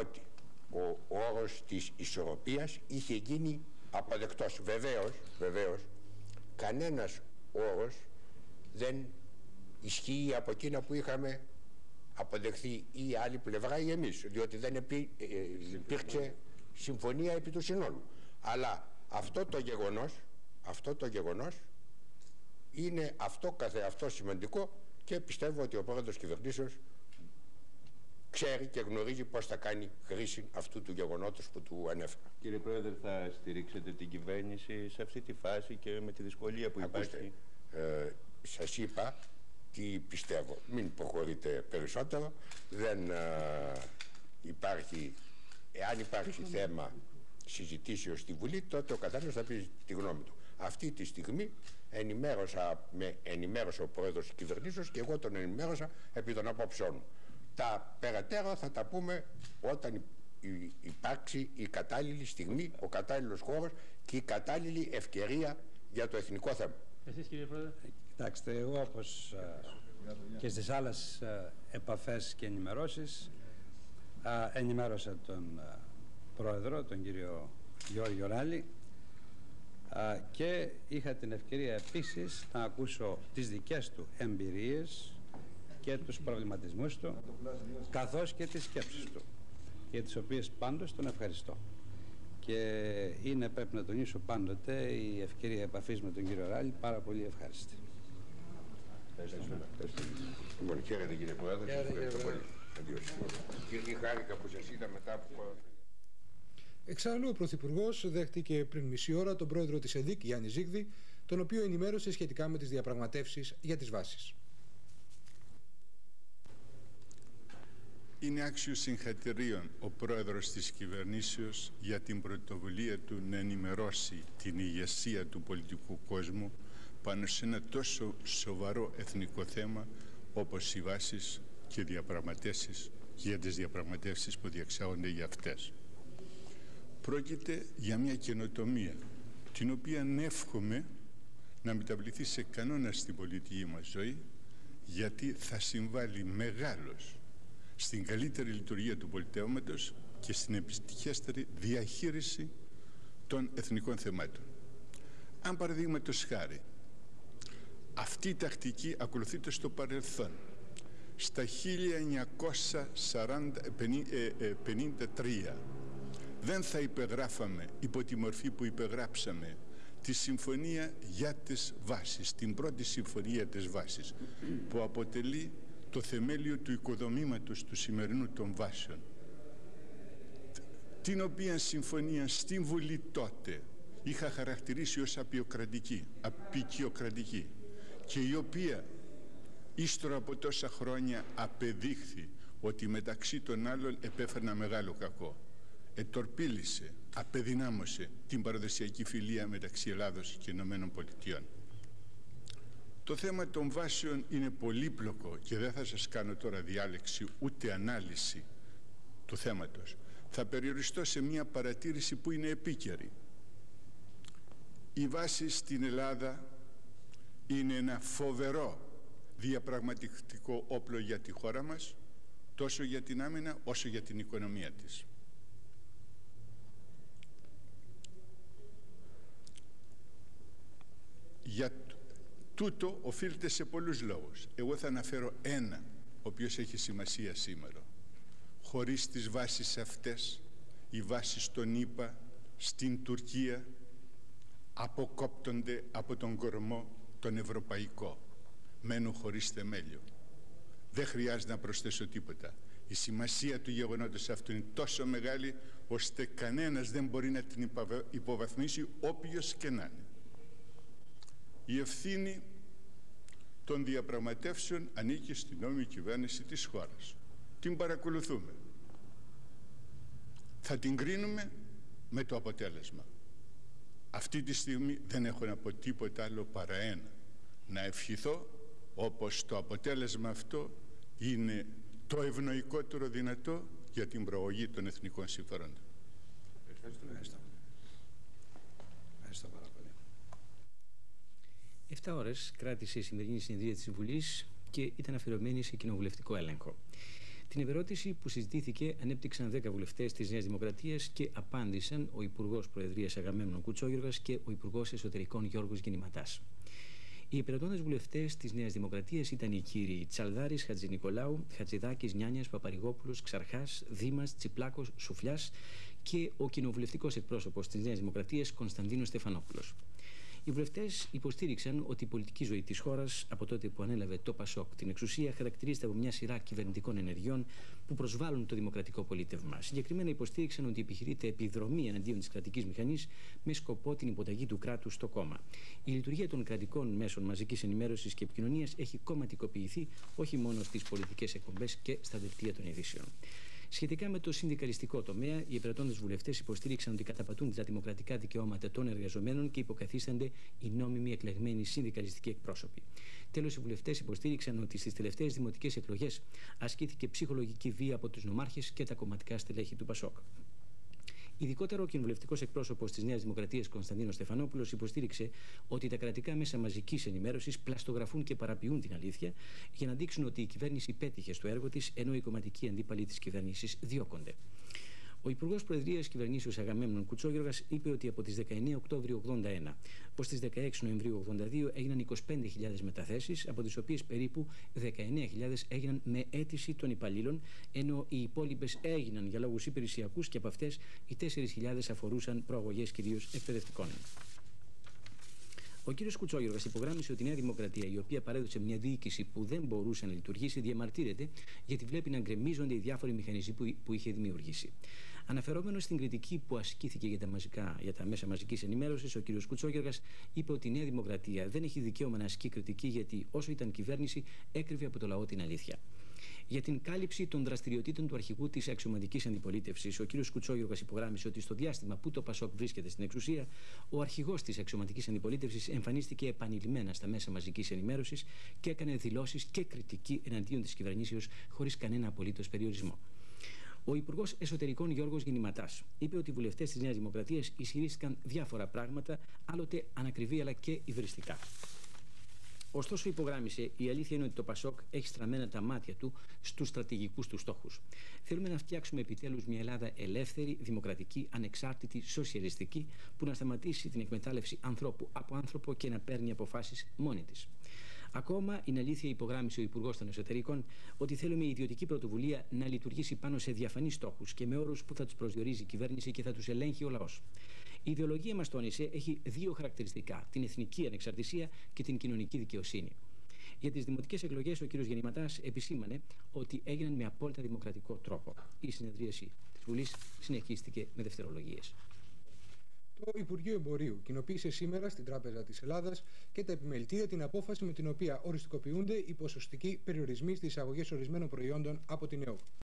ότι ο όρος της ισορροπίας είχε γίνει αποδεκτός. Βεβαίως, κανένας όρος δεν ισχύει από εκείνα που είχαμε αποδεχθεί ή η άλλη πλευρά ή εμείς, διότι δεν υπήρξε συμφωνία επί του συνόλου. Αλλά αυτό το γεγονός είναι αυτό καθεαυτό σημαντικό και πιστεύω ότι ο πρόεδρος κυβερνήσεως ξέρει και γνωρίζει πώς θα κάνει χρήση αυτού του γεγονότος που του ανέφερα. Κύριε Πρόεδρε, θα στηρίξετε την κυβέρνηση σε αυτή τη φάση και με τη δυσκολία που υπάρχει? Σας είπα τι πιστεύω. Μην προχωρείτε περισσότερο. Δεν υπάρχει, εάν υπάρχει θέμα συζητήσεως στη Βουλή, τότε ο καθένας θα πει τη γνώμη του. Αυτή τη στιγμή ενημέρωσε ο πρόεδρος της κυβερνήσεως και εγώ τον ενημέρωσα επί των απόψεών μου. Τα περαιτέρω θα τα πούμε όταν υπάρξει η κατάλληλη στιγμή, ο κατάλληλος χώρος και η κατάλληλη ευκαιρία για το εθνικό θέμα. Εσείς, κύριε Πρόεδρε? Κοιτάξτε, εγώ όπως και στις άλλες επαφές και ενημερώσεις ενημέρωσα τον Πρόεδρο, τον κύριο Γιώργο Ράλη, και είχα την ευκαιρία επίσης να ακούσω τις δικές του εμπειρίες και τους προβληματισμούς του, καθώς και τις σκέψεις του, για τις οποίες πάντως τον ευχαριστώ. Και είναι, πρέπει να τονίσω πάντοτε, η ευκαιρία επαφής με τον κύριο Ράλη πάρα πολύ ευχάριστη. Λοιπόν, χαίρετε κύριε Πρόεδρε. Ευχαριστώ πολύ. Κύριε, χάρηκα που σας είδα μετά από... Εξάλλου, ο Πρωθυπουργός δέχτηκε πριν μισή ώρα τον πρόεδρο της ΕΔΙΚ, Γιάννη Ζίγδη, τον οποίο ενημέρωσε σχετικά με τις διαπραγματεύσεις για τις βάσεις. Είναι άξιος συγχαρητηρίων ο πρόεδρος της κυβερνήσεως για την πρωτοβουλία του να ενημερώσει την ηγεσία του πολιτικού κόσμου πάνω σε ένα τόσο σοβαρό εθνικό θέμα όπως οι βάσεις και διαπραγματεύσεις για τις διαπραγματεύσεις που διεξάγονται για αυτές. Πρόκειται για μια καινοτομία την οποία εύχομαι να μεταβληθεί σε κανόνα στην πολιτική μας ζωή, γιατί θα συμβάλλει μεγάλος στην καλύτερη λειτουργία του πολιτεύματος και στην επιτυχέστερη διαχείριση των εθνικών θεμάτων. Αν παραδείγματος χάρη αυτή η τακτική ακολουθείται στο παρελθόν, στα 1953 δεν θα υπεγράφαμε υπό τη μορφή που υπεγράψαμε τη συμφωνία για τις βάσεις, την πρώτη συμφωνία της βάσης, που αποτελεί το θεμέλιο του οικοδομήματος του σημερινού των βάσεων, την οποία συμφωνία στην Βουλή τότε είχα χαρακτηρίσει ως απικιοκρατική και η οποία ύστερα από τόσα χρόνια απεδείχθη ότι μεταξύ των άλλων επέφερνα μεγάλο κακό. Ετορπίλησε, απεδυνάμωσε την παραδοσιακή φιλία μεταξύ Ελλάδος και Ηνωμένων Πολιτειών. Το θέμα των βάσεων είναι πολύπλοκο και δεν θα σας κάνω τώρα διάλεξη ούτε ανάλυση του θέματος. Θα περιοριστώ σε μια παρατήρηση που είναι επίκαιρη. Οι βάσεις στην Ελλάδα είναι ένα φοβερό διαπραγματευτικό όπλο για τη χώρα μας, τόσο για την άμυνα όσο για την οικονομία της. Για τούτο οφείλεται σε πολλούς λόγους. Εγώ θα αναφέρω ένα, ο οποίος έχει σημασία σήμερα. Χωρίς τις βάσεις αυτές, οι βάσεις των ΗΠΑ στην Τουρκία αποκόπτονται από τον κορμό τον ευρωπαϊκό. Μένουν χωρίς θεμέλιο. Δεν χρειάζεται να προσθέσω τίποτα. Η σημασία του γεγονότος αυτού είναι τόσο μεγάλη, ώστε κανένας δεν μπορεί να την υποβαθμίσει, όποιος και να είναι. Η ευθύνη των διαπραγματεύσεων ανήκει στην νόμιμη κυβέρνηση της χώρας. Την παρακολουθούμε. Θα την κρίνουμε με το αποτέλεσμα. Αυτή τη στιγμή δεν έχω να πω τίποτα άλλο παρά ένα. Να ευχηθώ όπως το αποτέλεσμα αυτό είναι το ευνοϊκότερο δυνατό για την προογή των εθνικών συμφερόντων. Ευχαριστώ. Ευχαριστώ πάρα πολύ. 7 ώρες κράτησε η σημερινή συνεδρία της Βουλής και ήταν αφιερωμένη σε κοινοβουλευτικό έλεγχο. Την ευερώτηση που συζητήθηκε ανέπτυξαν 10 βουλευτές της Νέας Δημοκρατίας και απάντησαν ο Υπουργός Προεδρίας Αγαμέμνων Κουτσόγιοργας και ο Υπουργός Εσωτερικών Γιώργος Γεννηματάς. Οι υπηρετώντες βουλευτές της Νέας Δημοκρατίας ήταν οι κύριοι Τσαλδάρης, Χατζηνικολάου, Χατζηδάκης, Νιάνιας, Παπαρηγόπουλος, Ξαρχάς, Δήμας, Τσιπλάκος, Σουφλιάς και ο κοινοβουλευτικός εκπρόσωπος της Νέας Δημοκρατίας Κωνσταντίνος Στεφανόπουλος. Οι βουλευτές υποστήριξαν ότι η πολιτική ζωή της χώρας, από τότε που ανέλαβε το ΠΑΣΟΚ την εξουσία, χαρακτηρίζεται από μια σειρά κυβερνητικών ενεργειών που προσβάλλουν το δημοκρατικό πολίτευμα. Συγκεκριμένα υποστήριξαν ότι επιχειρείται επιδρομή εναντίον της κρατικής μηχανής με σκοπό την υποταγή του κράτους στο κόμμα. Η λειτουργία των κρατικών μέσων μαζικής ενημέρωσης και επικοινωνίας έχει κομματικοποιηθεί όχι μόνο στις πολιτικές εκπομπές και στα δελτία των ειδήσεων. Σχετικά με το συνδικαλιστικό τομέα, οι υπηρετώντες βουλευτές υποστήριξαν ότι καταπατούν τα δημοκρατικά δικαιώματα των εργαζομένων και υποκαθίστανται οι νόμιμοι εκλεγμένοι συνδικαλιστικοί εκπρόσωποι. Τέλος, οι βουλευτές υποστήριξαν ότι στις τελευταίες δημοτικές εκλογές ασκήθηκε ψυχολογική βία από τους νομάρχες και τα κομματικά στελέχη του ΠΑΣΟΚ. Ειδικότερα, ο κοινοβουλευτικός εκπρόσωπος της Νέας Δημοκρατίας Κωνσταντίνος Στεφανόπουλος υποστήριξε ότι τα κρατικά μέσα μαζικής ενημέρωσης πλαστογραφούν και παραποιούν την αλήθεια για να δείξουν ότι η κυβέρνηση πέτυχε στο έργο της, ενώ οι κομματικοί αντίπαλοι της κυβέρνησης διώκονται. Ο Υπουργός Προεδρίας Κυβερνήσεως Αγαμέμνων Κουτσόγιοργας είπε ότι από τις 19 Οκτώβριου 1981 ως τις 16 Νοεμβρίου 1982 έγιναν 25.000 μεταθέσεις, από τις οποίες περίπου 19.000 έγιναν με αίτηση των υπαλλήλων, ενώ οι υπόλοιπες έγιναν για λόγους υπηρεσιακούς και από αυτές οι 4.000 αφορούσαν προαγωγές κυρίως εκπαιδευτικών. Ο κ. Κουτσόγιοργας υπογράμμισε ότι η Νέα Δημοκρατία, η οποία παρέδωσε μια διοίκηση που δεν μπορούσε να λειτουργήσει, διαμαρτύρεται γιατί βλέπει να γκρεμίζονται οι διάφοροι μηχανισμοί που είχε δημιουργήσει. Αναφερόμενος στην κριτική που ασκήθηκε για τα μέσα μαζικής ενημέρωσης, ο κ. Κουτσόγιοργας είπε ότι η Νέα Δημοκρατία δεν έχει δικαίωμα να ασκεί κριτική γιατί όσο ήταν κυβέρνηση έκρυβε από το λαό την αλήθεια. Για την κάλυψη των δραστηριοτήτων του αρχηγού της αξιωματικής αντιπολίτευσης, ο κ. Κουτσόγιοργας υπογράμμισε ότι στο διάστημα που το ΠΑΣΟΚ βρίσκεται στην εξουσία, ο αρχηγός της αξιωματικής αντιπολίτευσης εμφανίστηκε επανειλημμένα στα μέσα μαζικής ενημέρωσης και έκανε δηλώσεις και κριτική εναντίον της κυβερνήσεως χωρίς κανένα απολύτως περιορισμό. Ο Υπουργός Εσωτερικών Γιώργος Γεννηματάς είπε ότι οι βουλευτές της Νέας Δημοκρατίας ισχυρίστηκαν διάφορα πράγματα, άλλοτε ανακριβή αλλά και υβριστικά. Ωστόσο, υπογράμμισε, η αλήθεια είναι ότι το ΠΑΣΟΚ έχει στραμμένα τα μάτια του στους στρατηγικούς του στόχους. Θέλουμε να φτιάξουμε επιτέλους μια Ελλάδα ελεύθερη, δημοκρατική, ανεξάρτητη, σοσιαλιστική, που να σταματήσει την εκμετάλλευση ανθρώπου από άνθρωπο και να παίρνει αποφάσεις μόνη της. Ακόμα, είναι αλήθεια, υπογράμμισε ο Υπουργός των Εσωτερικών, ότι θέλουμε η ιδιωτική πρωτοβουλία να λειτουργήσει πάνω σε διαφανείς στόχους και με όρους που θα τους προσδιορίζει η κυβέρνηση και θα τους ελέγχει ο λαός. Η ιδεολογία, μας τόνισε, έχει δύο χαρακτηριστικά: την εθνική ανεξαρτησία και την κοινωνική δικαιοσύνη. Για τις δημοτικές εκλογές, ο κ. Γεννηματάς επισήμανε ότι έγιναν με απόλυτα δημοκρατικό τρόπο. Η συνεδρίαση της Βουλής συνεχίστηκε με δευτερολογίες. Το Υπουργείο Εμπορίου κοινοποίησε σήμερα στην Τράπεζα της Ελλάδας και τα επιμελητήρια την απόφαση με την οποία οριστικοποιούνται οι ποσοστικοί περιορισμοί στις εισαγωγές ορισμένων προϊόντων από την ΕΟΚ.